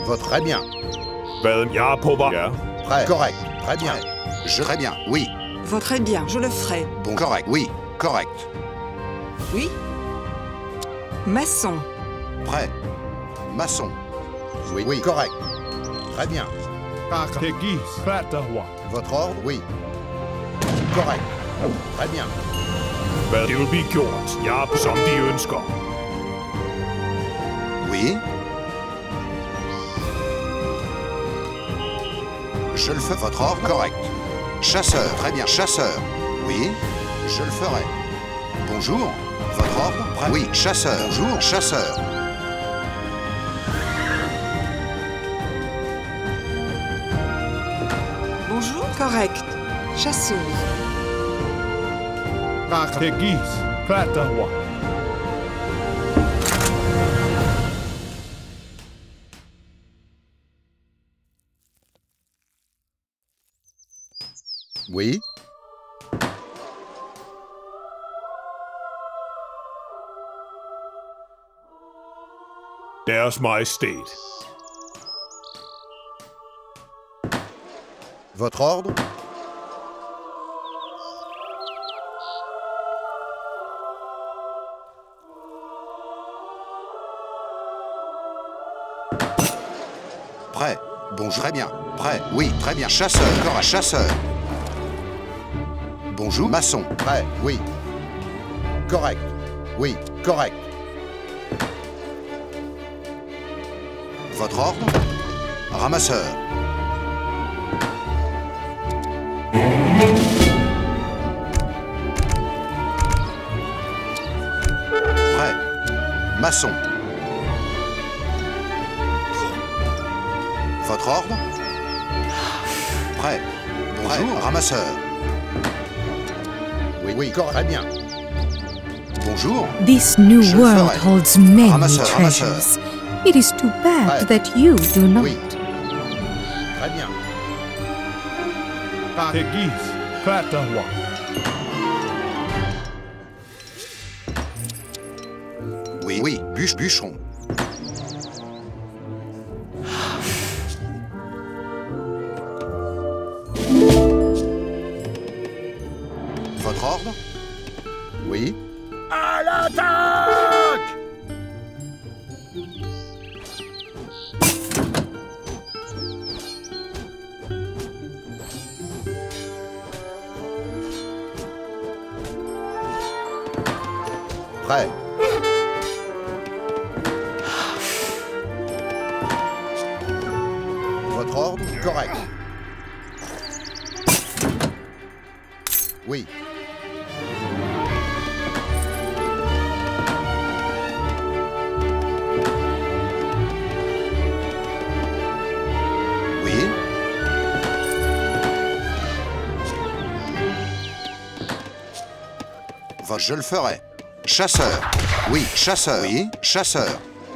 Votre très bien. Ja, Pova. Prêt. Correct. Très bien. Très bien, oui. Votre très bien, je le ferai. Bon, correct, oui. Correct. Oui. Maçon. Prêt. Maçon. Oui, oui, correct. Très bien. Tegis. Platahwa. Votre ordre? Oui. Correct. Très bien. Det vil blive gjort. Ja, som de ønsker. Oui. Je le fais. Votre ordre? Correct. Chasseur. Très bien. Chasseur. Oui. Je le ferai. Bonjour. Votre ordre? Prêt. Oui. Chasseur. Bonjour. Chasseur. Bonjour. Correct. Chasseuse. Tegis. Platahwa. Oui. Deres Majestæt. Votre ordre? Prêt. Bonjour. Très bien. Prêt. Oui. Très bien. Chasseur. Corps à chasseur. Bonjour. Maçon. Prêt. Oui. Correct. Oui. Correct. Votre ordre? Ramasseur. Prêt. Maçon. Votre ordre? Prêt. Bonjour. Ramasseur. Oui, oui, correct. Très bien. Bonjour. This new Je le world ferai. holds many Ramasseur, ramasseur. treasures. It is too bad Ouais. that you do not. Oui. Très bien. Tegis. Platahwa. Oui, oui. Bûcheron. Votre ordre? Oui. À l'attaque! Prêt. Votre ordre? Correct. Oui. Oui. Je le ferai. Chasseur. Oui, chasseur. Oui, chasseur.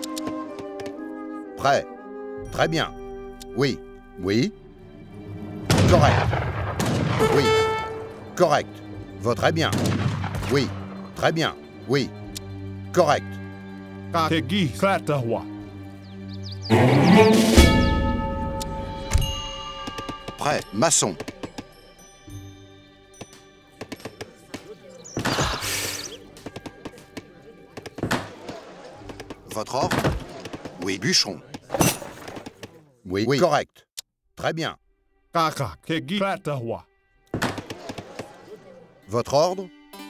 Prêt. Très bien. Oui. Oui. Correct. Oui. Correct. Votre très bien. Oui. Très bien. Oui. Correct. Tegis. Platahwa. Prêt. Maçon. Votre ordre? Oui, bûcheron. Oui. Oui. Correct. Très bien. Tegis. Platahwa. Votre ordre?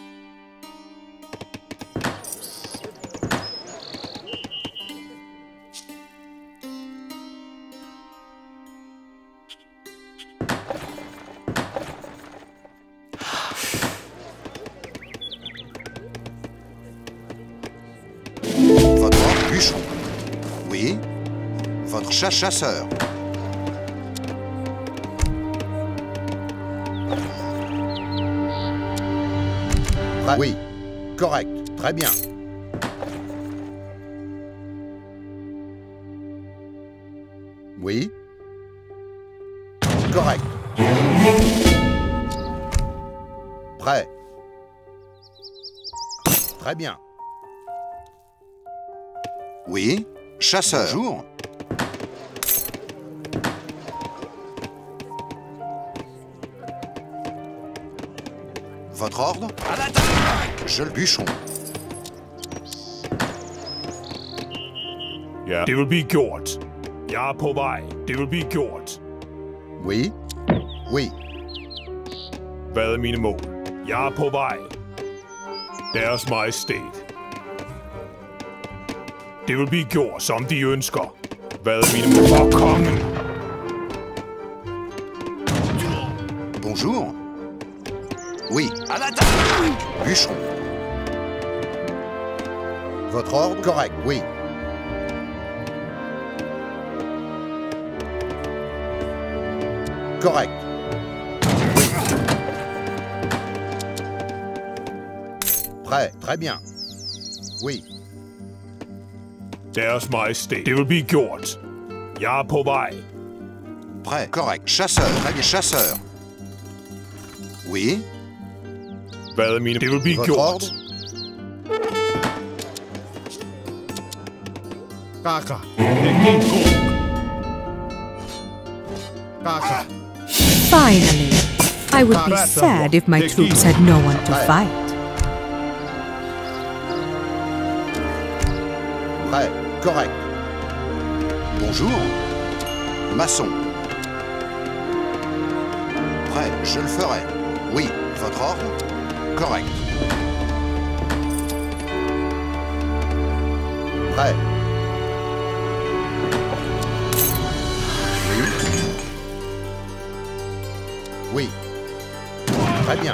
Votre ordre? Bûcheron. Oui. Votre chasseur. Prêt. Oui. Correct. Très bien. Oui. Correct. Prêt. Très bien. Oui. Chasseur. Bonjour. Votre ordre? À l'attaque! Je le bûcheron. Ja, det vil blive gjort. Jeg er på vej. Det vil blive gjort. Oui. Oui. Hvad er mine mål? Jeg er på vej. Deres majestæt. Det vil blive gjort, som de ønsker. Hvad er mine mål? For kongen! Bonjour. Oui. À l'attaque! Bûcheron. Votre ordre? Correct. Oui. Correct. Oui. Prêt. Très bien. Oui. Deres majestæt. Det vil blive gjort. Jeg er på vej. Prêt. Correct. Chasseur. Très bien. Chasseur. Oui. Hvad er mine... Det vil blive Votre gjort. ordre? Kaka. Teknikok. Kaka. Finally. I would be sad if my troops had no one to fight. Prêt. Correct. Bonjour. Maçon. Prêt. Je le ferai. Oui. Votre ordre? Correct. Prêt. Oui. Oui. Très bien.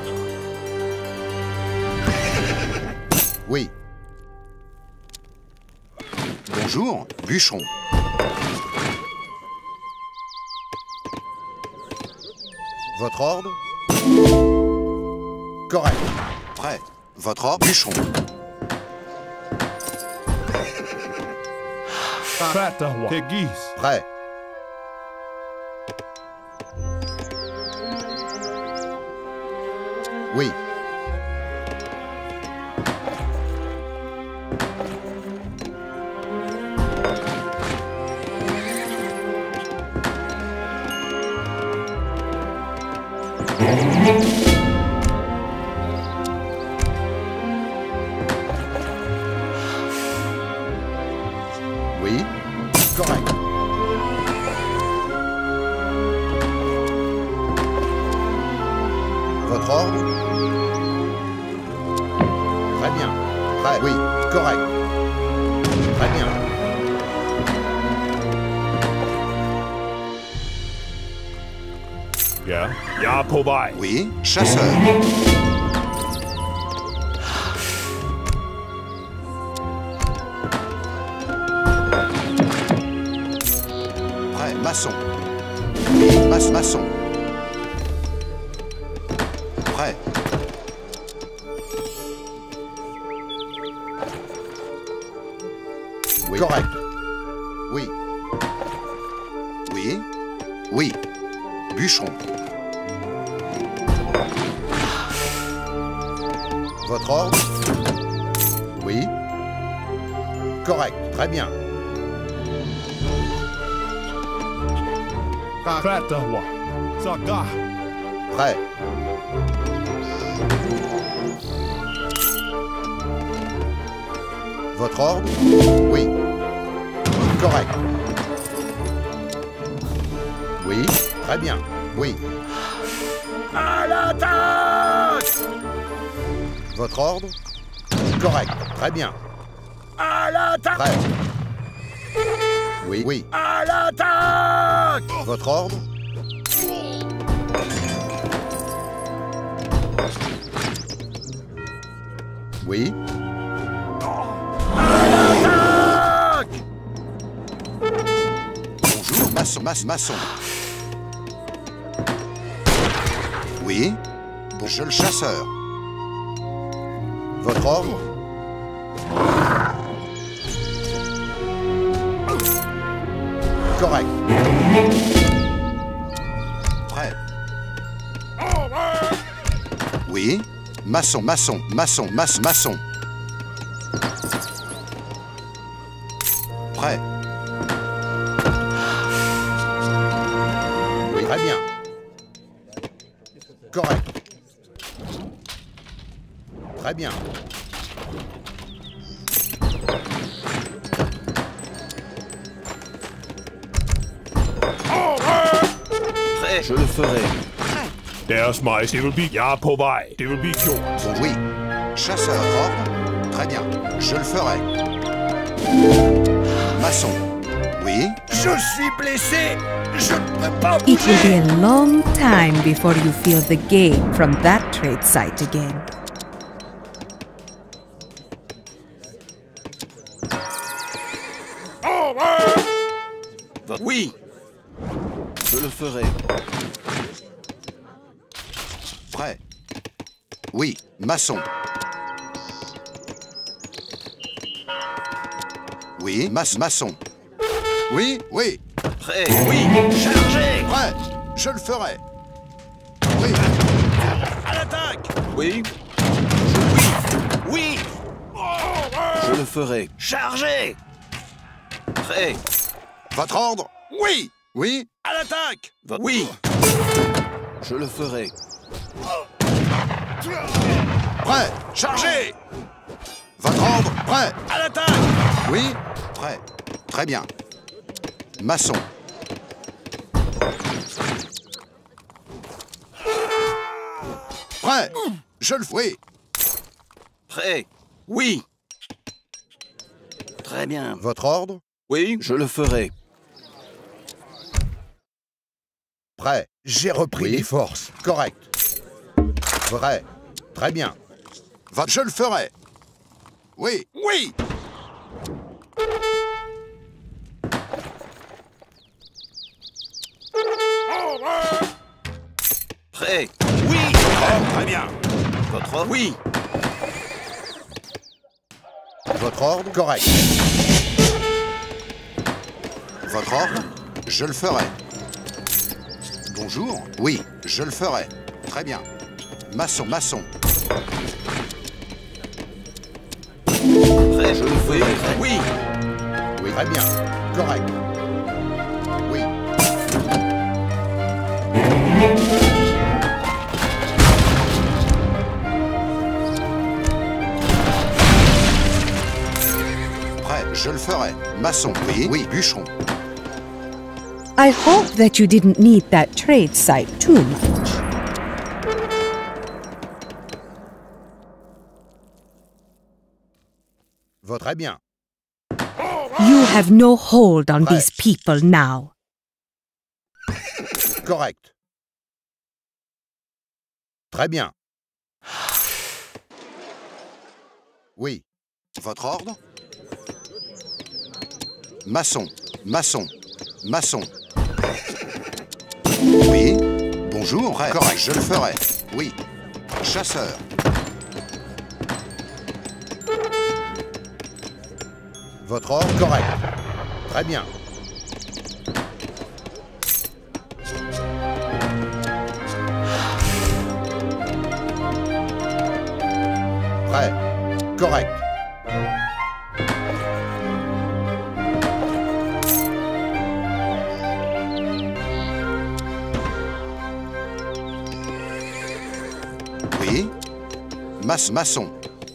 Oui. Bonjour, bûcheron. Votre ordre? Correct. Prêt. Votre ordre? Bûcheron. Tegis. Prêt. Oui. Oui. Correct. Votre ordre? Très bien. Prêt. Oui. Correct. Très bien. Ja, jeg er på vej. Oui. Chasseur. Prêt. Maçon. Oui. Maçon. Prêt. Oui. Correct. Oui. Oui. Oui. Bûcheron. Votre ordre? Oui. Correct. Très bien. Kratahwa. Saka. Prêt. Votre ordre? Oui. Correct. Oui. Très bien. Oui. À l'attaque! Votre ordre? Correct. Très bien. À l'attaque! Prêt. Oui. Oui. À l'attaque! Votre ordre? Oui. Bonjour, maçon. Oui. Bon, je le chasseur. Votre ordre? Correct. Prêt. Oui. Maçon. Prêt. Oui, très bien. Correct. Très bien. Prêt. Je le ferai. Deres Majestæt, det vil blive... Jeg er på vej. Det vil blive gjort. Oui. Chasseur, ordre. Très bien. Je le ferai. Maçon. Oui. Je suis blessé. Je ne peux pas It will bouger. be a long time before you feel the gain from that trade site again. Oui. Je le ferai. Prêt. Oui. Maçon. Oui. Maçon. Oui. Oui. Prêt. Oui. Chargez. Prêt. Je le ferai. Oui. À l'attaque. Oui. Oui. Oui. Je le ferai. Chargez. Prêt. Votre ordre. Oui. Oui. À l'attaque. Oui. Je le ferai. Prêt. Chargez. Votre ordre. Prêt. À l'attaque. Oui. Prêt. Très bien. Maçon. Prêt. Je le fais. Prêt. Oui. Très bien. Votre ordre? Oui, je le ferai. Prêt. J'ai repris Oui. les forces. Correct. Vrai. Très bien. Je le ferai. Oui. Oui. Prêt. Oui. Très bien. Votre ordre. Oui. Votre ordre? Correct. Votre ordre. Je le ferai. Bonjour. Oui, je le ferai. Très bien. Maçon, maçon. Prêt, je le ferai. Oui. Oui. Très bien. Correct. Oui. Prêt, je le ferai. Maçon. Oui, oui, bûcheron. I hope that you didn't need that trade site too much. Très bien. You have no hold on these people now. Correct. Très bien. Oui. Votre ordre. Maçon, maçon, maçon. Oui. Bonjour. Prêt. Correct, je le ferai. Oui. Chasseur. Votre ordre? Correct. Très bien. Prêt. Correct. Oui. Maçon.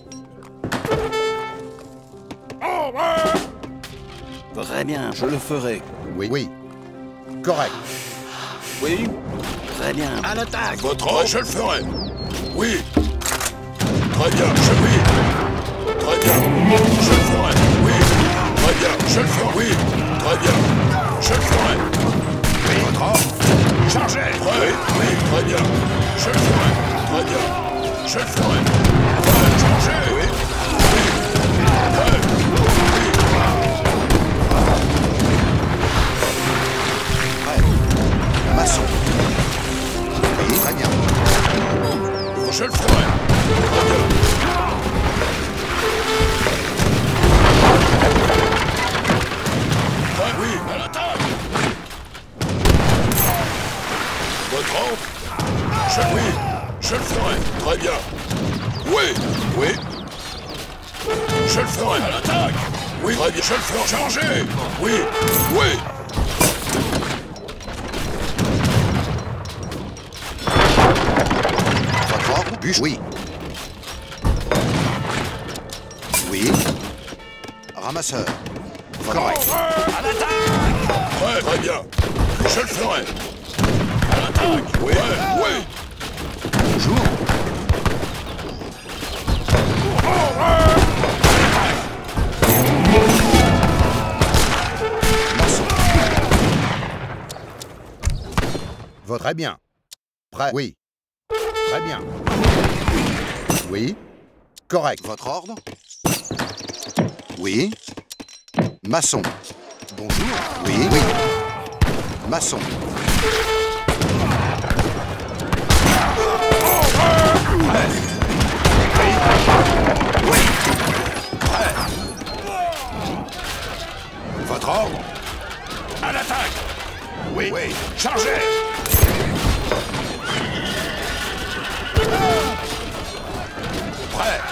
Très bien, je le ferai. Oui. Oui. Correct. Oui. Très bien. À l'attaque. Votre ordre, je le ferai. Oui. Très bien, oui. Très bien, je le ferai. Oui. Très bien, je le ferai. Oui. Très bien, je le ferai. Oui. Votre ordre. Chargez. Prêt. Oui. Très bien, je le ferai. Très bien, je le ferai. Prêt. Chargez. Oui. Oui. Prêt. Maçon. Oui, très bien. Je le ferai. Très bien. Oui, à l'attaque. Votre ordre? Oui, je le ferai. Très bien. Oui, oui. Je le ferai. À l'attaque. Oui, très bien. Je le ferai. Chargez. Oui, oui. Votre ordre? Oui. Ramasseur. Correct. À l'attaque! Ouais, très bien. Je le ferai. À l'attaque! Oui, oui. Bonjour. Maçon. Très bien. Prêt. Oui. Très bien. Oui. Correct. Votre ordre? Oui. Maçon. Bonjour. Oui. Oui. Maçon. Prêt. Oui. Prêt. Votre ordre? À l'attaque! Oui. Oui. Chargez! Prêt.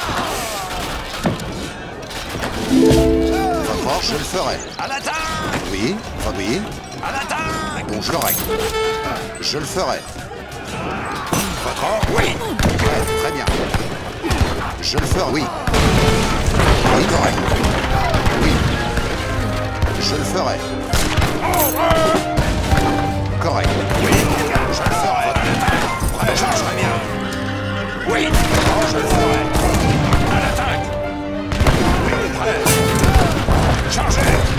Votre ordre, je le ferai. À l'attaque! Oui. Oui. À l'attaque! Bon, correct. Je le ferai. Votre ordre? Oui! Ouais, très bien. Je le ferai, oui. Oui, correct. Oui. Je le ferai. Correct. Oui! Je le ferai! Prêt, chargerai bien! Oui! Je le ferai! À l'attaque! Oui, prêt! Chargez!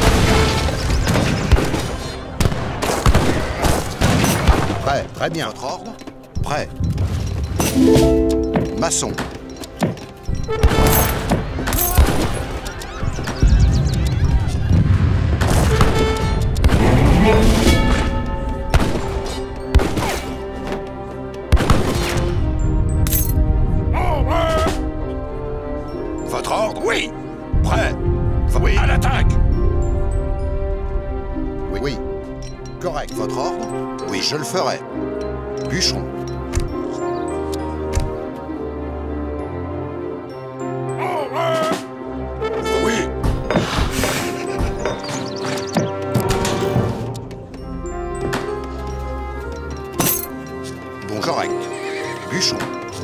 Prêt, très bien. Votre ordre? Prêt. Maçon. Votre ordre? Oui! Prêt! Oui! À l'attaque! Oui, oui. Correct. Votre ordre? Oui, je le ferai. Bûcheron. Oui! Bon, correct. Bûcheron.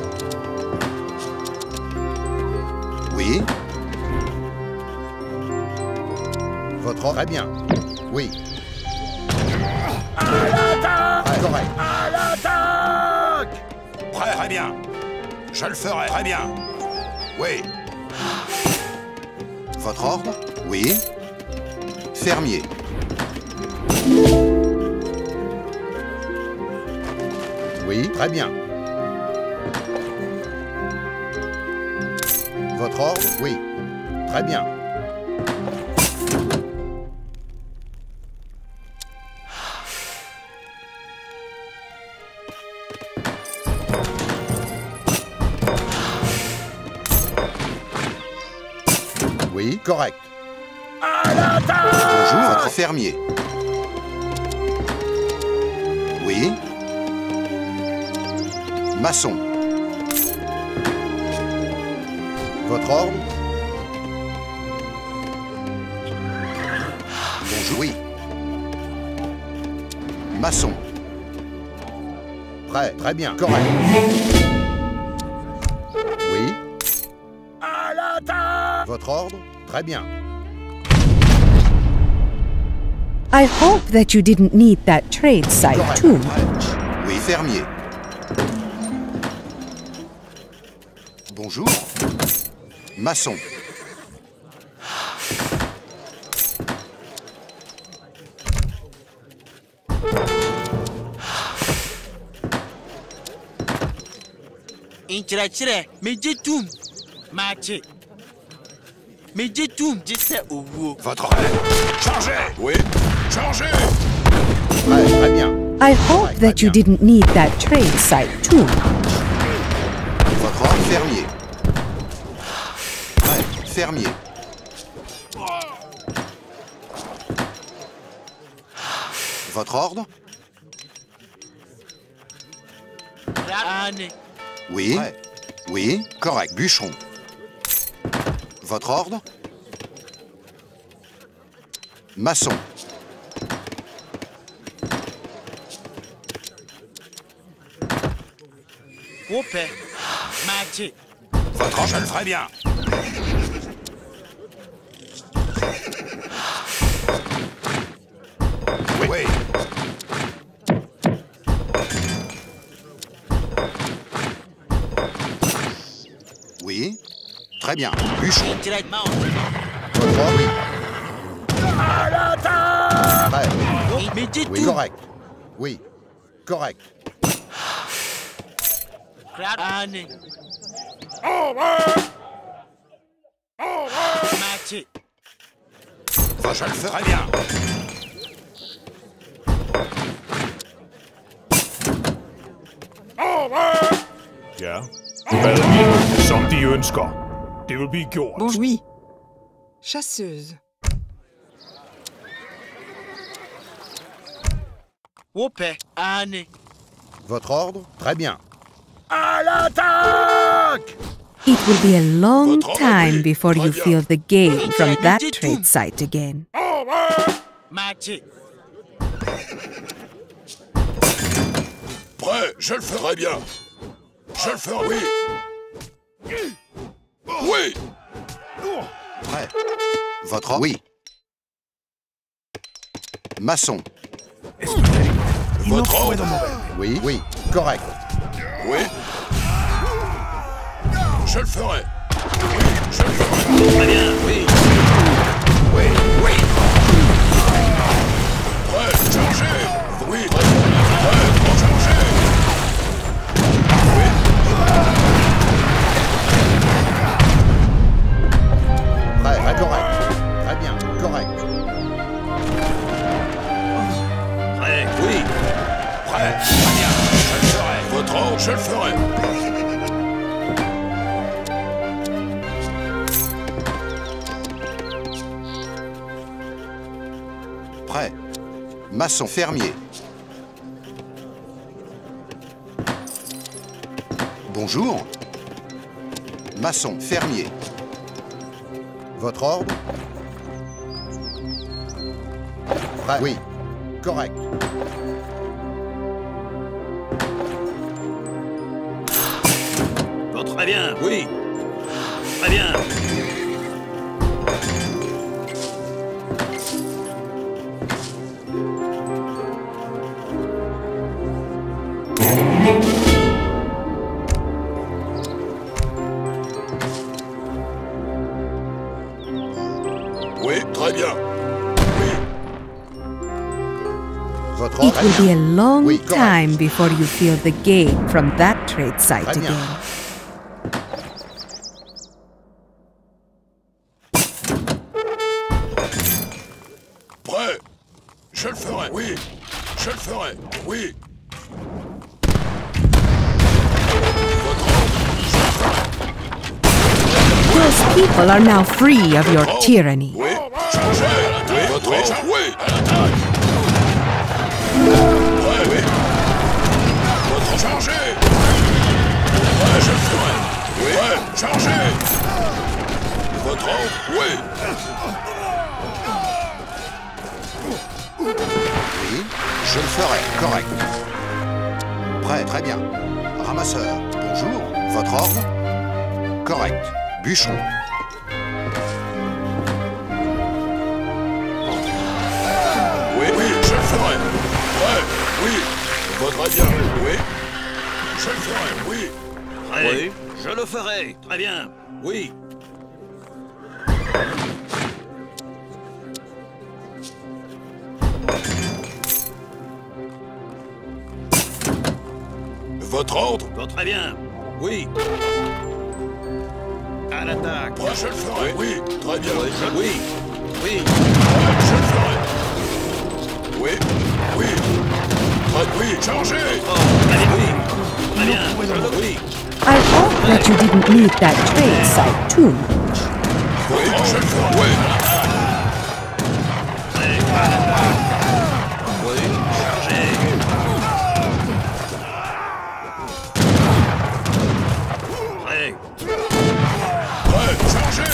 Oui. Votre ordre? Très bien. Oui. Prêt, correct. À l'attaque! Prêt, très bien. Je le ferai, très bien. Oui. Votre ordre? Oui. Fermier. Oui, très bien. Votre ordre? Oui. Très bien. Oui, correct. Bonjour, votre fermier. Oui. Maçon. Votre ordre? Bonjour, oui. Maçon. Prêt, très bien, correct. Oui. À l'attaque! Votre ordre? Très bien. I hope that you didn't need that trade site Correct. too Prêt. much. Oui, fermier. Bonjour. Maçon. nkyerɛkyerɛ megye tum maakye megye tum gye sɛ owuo Votre ordre? Chargez! Oui! Chargez! Prêt, très bien. I hope that you didn't need that trade site too much. Votre ordre, fermier. Prêt, fermier. Votre ordre? ane Oui. Prêt. Oui, correct. Bûcheron. Votre ordre? Maçon. wopɛ maakye Votre ordre, je le ferai bien. très bien. Bûcheron. Traitement. Votre ordre, oui. Prêt. Mais dis Oui, tout. correct. Oui, correct. Anne. Mathieu. Je le ferai bien. Ja. Hvad som de ønsker. Det vil blive gjort. Bon, oui. Chasseuse. Whoopé. Anne. Votre ordre, très bien. À l'attaque! It will be a long Votre time ordre, before you très feel the gain from that Dit tout. trade site again. Mathieu. Prêt, je le ferai bien. Je le ferai, oui. Oui. Prêt. Votre ordre, oui. Maçon. Votre ordre. Oui, oui, correct. Oui. Je le ferai. Oui, je le ferai. Très bien, oui. Oui, oui. Prêt, chargez. Oui. Prêt, chargez. Oui. Prêt, correct. Très bien, correct. Prêt, oui. Prêt, très bien. Je le ferai. Votre ordre, je le ferai. Prêt. Maçon fermier. Bonjour. Maçon fermier. Votre ordre? Prêt. Oui. Correct. Très bien, oui. Très bien. Oui, très bien. Votre It ordre? will be a long Oui, correct. time before you feel the gain from that trade site Très bien. again. Prêt. Je le ferai, oui. Je le ferai, oui. Votre ordre, je le ferai. Those people are now free of your tyranny. Oui, chargez. Oui, votre ordre, oui. À l'attaque. Prêt, oui. Votre chargez. Ouais, je le ferai. Oui. Ouais, chargez. Votre ordre, oui. Oui, je le ferai. Correct. Prêt, très bien. Ramasseur. Bonjour. Votre ordre? Correct. Bûcheron. Oui, oui, je le ferai. Ouais, oui. Vaudrait bien, oui. Je le ferai, oui. Oui, je le ferai. Très bien. Oui. Votre ordre? Très bien. Oui. À l'attaque. Moi, je le ferai, oui. Très bien. Oui. Oui. Ouais, je le ferai. Oui, oui. Très, oui, chargez. Allez, oui. Très bien. Oui. I hope that you didn't need that trade site too much. Oui, je le ferai, oui. Oui. Chargé. Prêt. Ouais, chargez.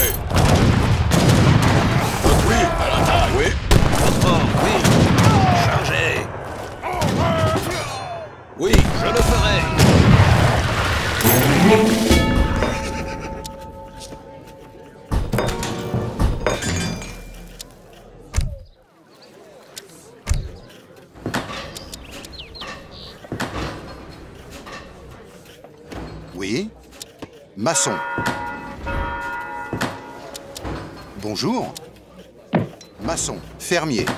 Oui, à l'attaque. Oui. Oui. Chargé. Oui, je le ferai. Oui. Maçon. Bonjour. Maçon, fermier.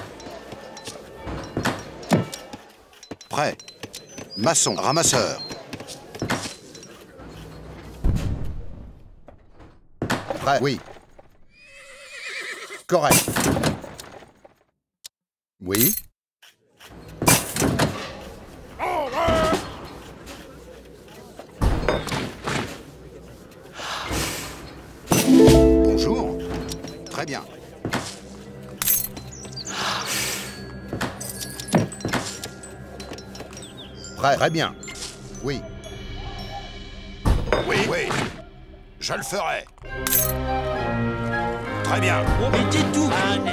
Prêt. Maçon, ramasseur. Prêt. Oui. Correct. Oui. Bonjour. Très bien. Prêt. Très bien. Oui. Oui, oui. Je le ferai. Très bien. Mais dis tout.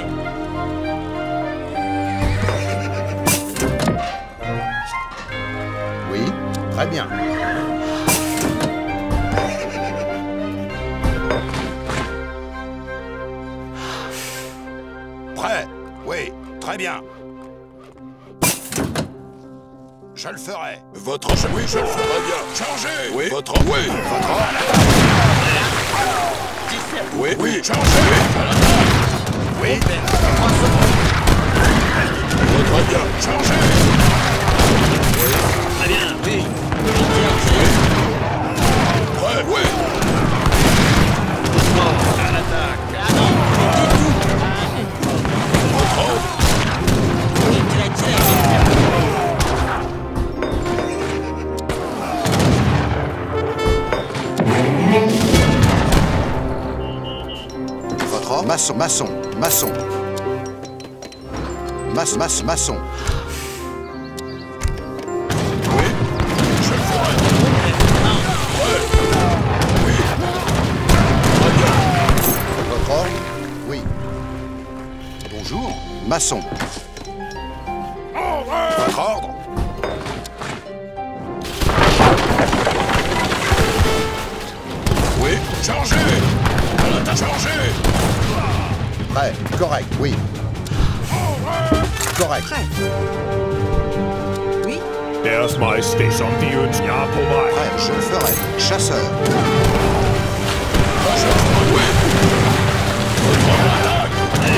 Oui. Très bien. Prêt. Oui, très bien. Je le ferai. Votre... Oui, je le ferai bien. Chargez. Oui. Votre... Oui. Votre... Oui, oui, chargez. Oui. Votre bien. Chargez. Oui. Très bien, oui. Prêt, oui. À l'attaque. Ah non, mais dis tout. Votre ordre. Votre ordre. Maçon, maçon, maçon. Maçon. Oui. Je le ferai. Prêt. Oui. Très bien. Votre ordre. Oui. Bonjour. Maçon. Votre ordre. Oui, chargez. À l'attaque. Chargez. Prêt. Correct. Oui. Correct. Prêt. Oui. Deres Majestæt, som de ønsker. Jeg er på vej. Prêt. Je le ferai. Chasseur. Je le ferai. Oui. Votre ordre. Attaque.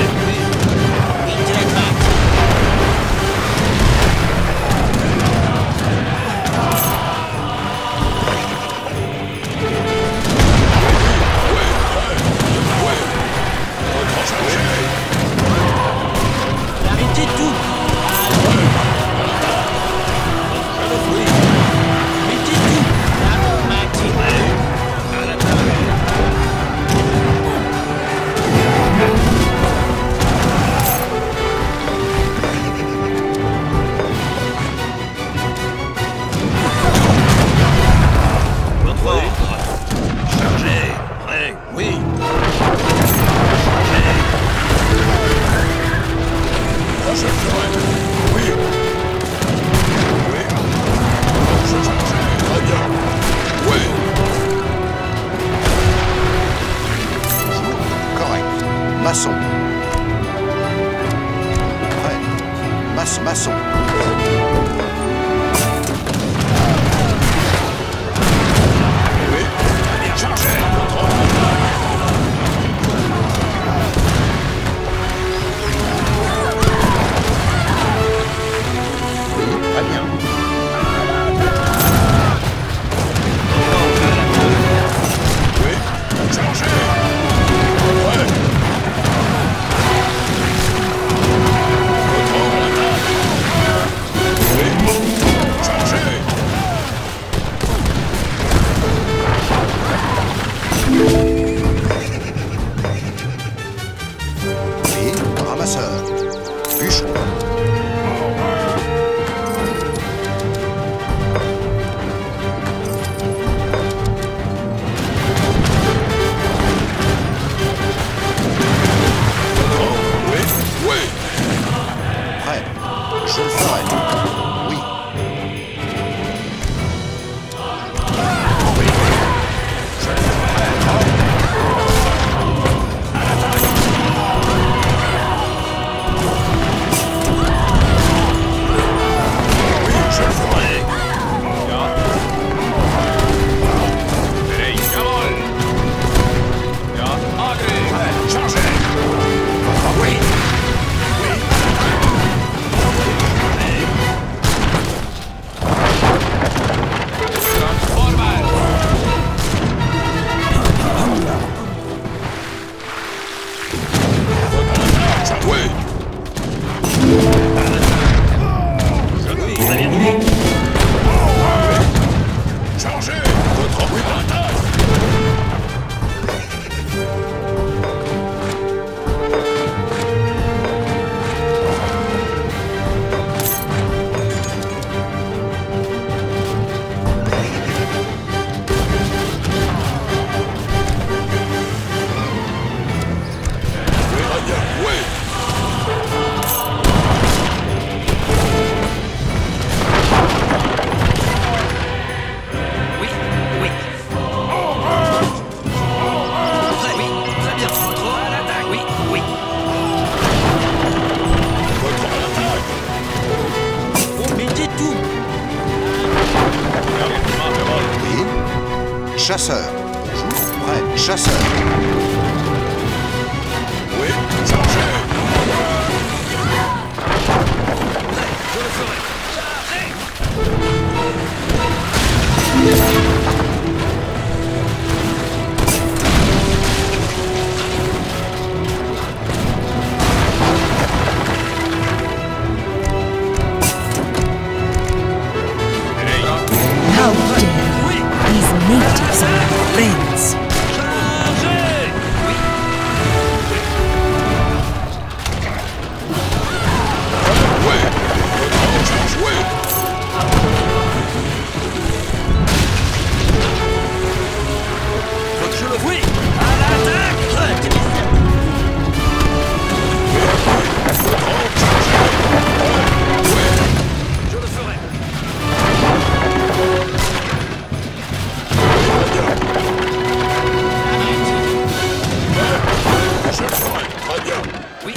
Maçon. Prêt. Maçon. Oui. Bien chargé. Oui, très bien. Oui. Chargé. Ouais. Votre ordre à l'attaque. Oui. Chargé. Oui, ramasseur. Bûcheron. Oui. Oui. Prêt. Je le ferai. Oui. Chasseur. Prêt. Chasseur. Oui, chargez. Je le ferai. Chargez! How dare you? These natives are my friends. Chargez! Oui. Oui. Votre charge, oui. Faut que je le oui. À l'attaque! Je le ferai. Je le ferai. Très bien. Oui.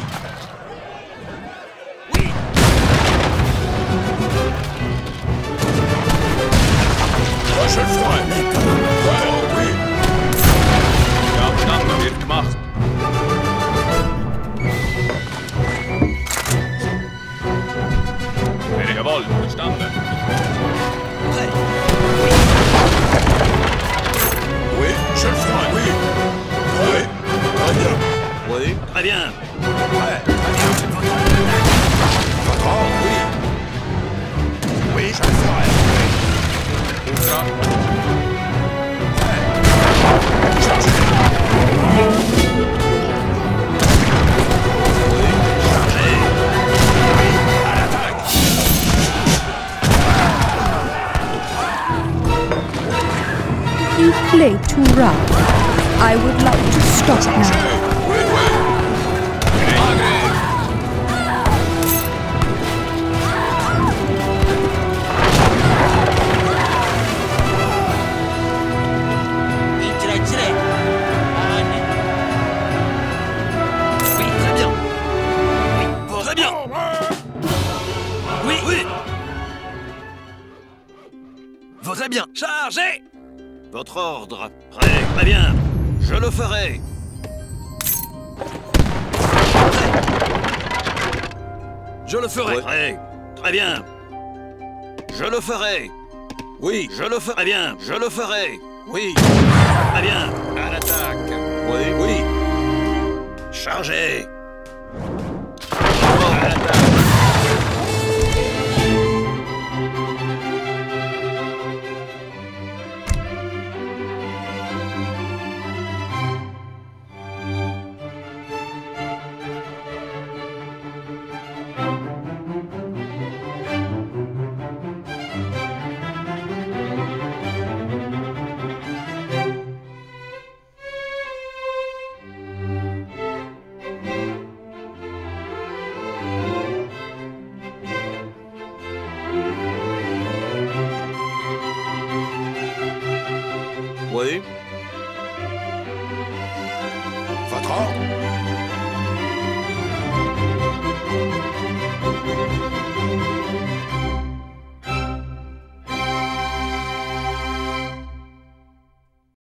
Oui. Moi, je le ferai. Ouais, oui. Verstanden, wird gemacht. Jawohl, verstanden. Oui, je le ferai. Oui. Oui. Très bien. Oui. Très bien. Votre ordre. Oui. Oui, je le ferai. You play too rough. I would like to stop now. Oui, oui. Tirez, tirez. Allez. Oui, très bien. Oui, très bien. Oui, oui. Très bien. Chargez. Votre ordre. Prêt, très bien. Je le ferai. Je le ferai. Prêt, très bien. Je le ferai. Oui. Je le ferai bien. Je le ferai. Oui. Très bien. À l'attaque. Oui. Oui. Chargez. À l'attaque. Oui. Votre ordre.